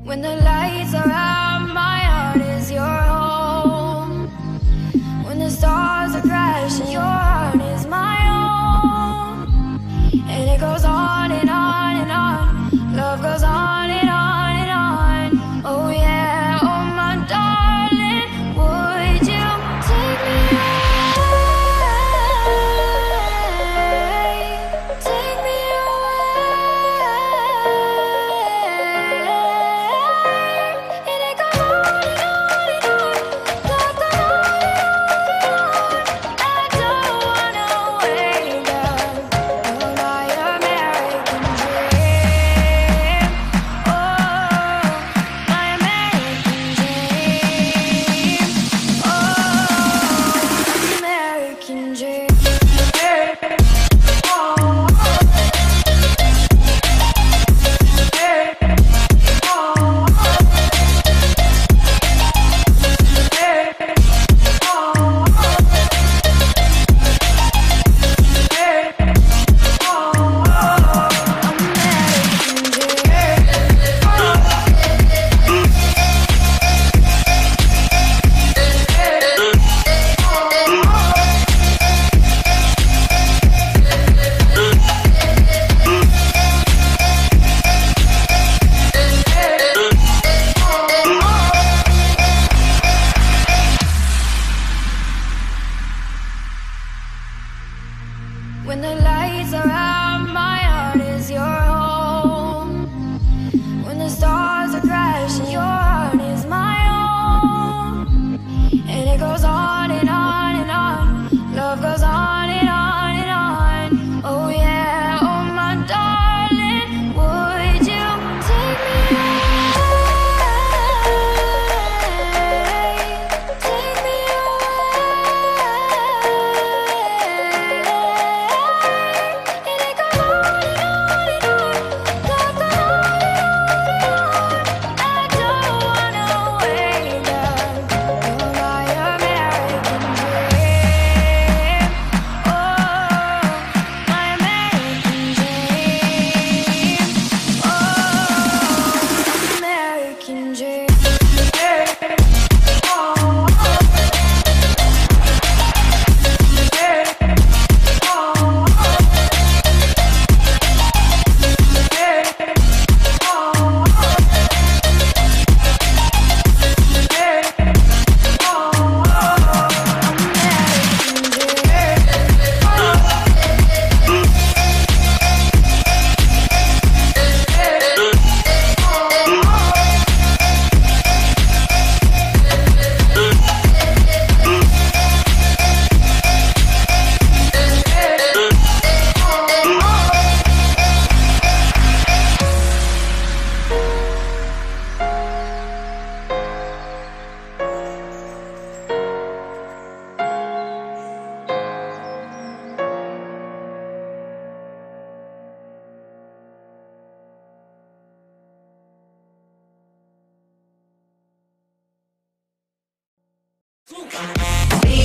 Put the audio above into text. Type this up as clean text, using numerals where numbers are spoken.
When the lights are out, my heart is your home. When the stars are crashing, your heart is my own. And it goes on and on and on. Love goes on and on and on. Oh yeah, oh my darling, would you take me away? Take me when the lights are out, my heart is your home. When the stars are crashing, your heart is my own. And it goes on and on and on. Love goes on and on and on. Oh yeah, oh my darling, would you take me away? Take me We